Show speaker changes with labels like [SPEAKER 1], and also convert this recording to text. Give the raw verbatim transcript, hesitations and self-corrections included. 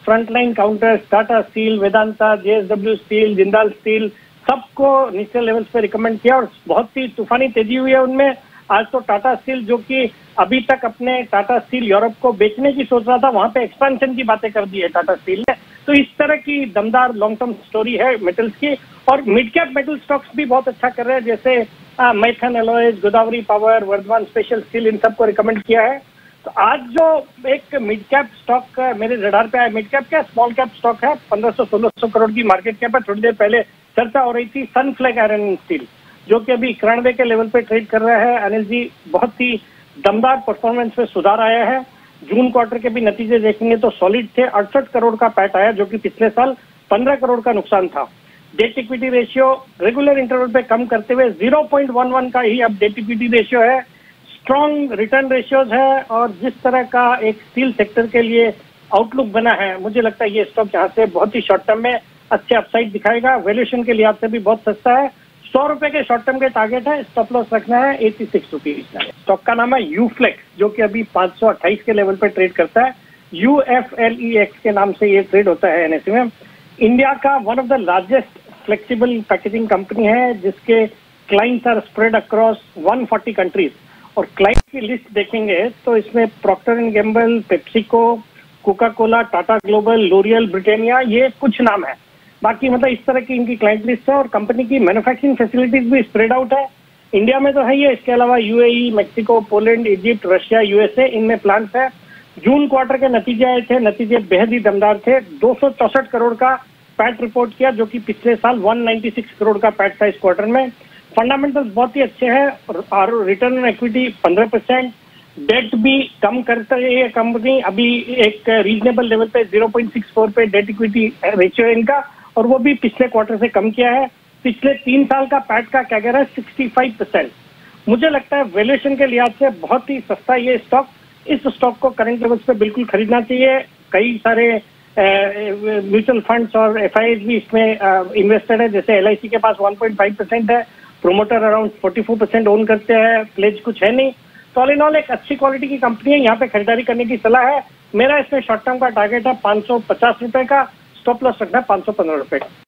[SPEAKER 1] Frontline counters, Tata steel, Vedanta, JSW steel, Jindal steel, सबको नीचे levels पे रिकमेंड किया और बहुत ही तूफानी तेजी हुई है उनमें। आज तो टाटा स्टील, जो कि अभी तक अपने टाटा स्टील यूरोप को बेचने की सोच रहा था, वहां पे एक्सपेंशन की बातें कर दी है टाटा स्टील ने। तो इस तरह की दमदार लॉन्ग टर्म स्टोरी है मेटल्स की। और मिड कैप मेटल स्टॉक्स भी बहुत अच्छा कर रहे हैं, जैसे Maithan alloys, Godavari power, Vardhman special steel, इन सबको रिकमेंड किया है। तो आज जो एक मिड कैप स्टॉक मेरे रडार पे आया, मिड कैप क्या स्मॉल कैप स्टॉक है, पंद्रह सौ सोलह सौ करोड़ की मार्केट कैप है। थोड़ी देर पहले चर्चा हो रही थी सनफ्लैग आयरन एंड स्टील, जो कि अभी इक्यानवे के लेवल पे ट्रेड कर रहा है। अनिल जी, बहुत ही दमदार परफॉर्मेंस में सुधार आया है। जून क्वार्टर के भी नतीजे देखेंगे तो सॉलिड थे। अड़सठ करोड़ का पैट आया, जो कि पिछले साल पंद्रह करोड़ का नुकसान था। Debt equity ratio regular interval पे कम करते हुए जीरो पॉइंट वन वन का ही अब डेट इक्विटी रेशियो है। स्ट्रॉन्ग रिटर्न रेशियोज है और जिस तरह का एक स्टील सेक्टर के लिए आउटलुक बना है, मुझे लगता है ये स्टॉक यहाँ से बहुत ही शॉर्ट टर्म में अच्छे अपसाइड दिखाएगा। वैल्यूएशन के लिहाज से भी बहुत सस्ता है। सौ रुपए के शॉर्ट टर्म के टारगेट है, स्टॉप लॉस रखना है एटी सिक्स रुपीज। स्टॉक का नाम है यूफ्लेक्स, जो कि अभी पाँच सौ अट्ठाईस के लेवल पे ट्रेड करता है। U F L E X के नाम से ये ट्रेड होता है एनएसई में। इंडिया का one of the largest flexible packaging company है, जिसके clients are spread across one forty countries. और क्लाइंट की लिस्ट देखेंगे तो इसमें Procter and Gamble, PepsiCo, Coca Cola, Tata global, L'Oreal, Britannia, ये कुछ नाम है। बाकी मतलब इस तरह की इनकी क्लाइंट लिस्ट है और कंपनी की मैन्युफैक्चरिंग फैसिलिटीज भी स्प्रेड आउट है। इंडिया में तो है ही है, इसके अलावा UAE, Mexico, Poland, Egypt, Russia, USA, इनमें प्लांट्स है। जून क्वार्टर के नतीजे आए थे, नतीजे बेहद ही दमदार थे। दो सौ चौसठ करोड़ का पैट रिपोर्ट किया, जो कि पिछले साल एक सौ छियानवे करोड़ का पैट था इस क्वार्टर में। फंडामेंटल्स बहुत ही अच्छे हैं और रिटर्न ऑन इक्विटी पंद्रह परसेंट। डेट भी कम करता है ये कंपनी, अभी एक रीजनेबल लेवल पे जीरो पॉइंट सिक्स फोर पे डेट इक्विटी रेशियो इनका, और वो भी पिछले क्वार्टर से कम किया है। पिछले तीन साल का पैट का कैगर है पैंसठ परसेंट। मुझे लगता है वैल्यूएशन के लिहाज से बहुत ही सस्ता ये स्टॉक। इस स्टॉक को करंट लेवल्स पे बिल्कुल खरीदना चाहिए। कई सारे म्यूचुअल फंड्स और एफ आई भी इसमें इन्वेस्टेड है, जैसे एल आई सी के पास वन पॉइंट फाइव परसेंट है, promoter around forty four percent own करते हैं, प्लेज कुछ है नहीं। तो ऑल इन ऑल एक अच्छी क्वालिटी की कंपनी है, यहाँ पे खरीदारी करने की सलाह है। मेरा इसमें शॉर्ट टर्म का टारगेट है पाँच सौ पचास रुपए का, स्टॉप लॉस रखना है पाँच सौ पंद्रह रुपए का।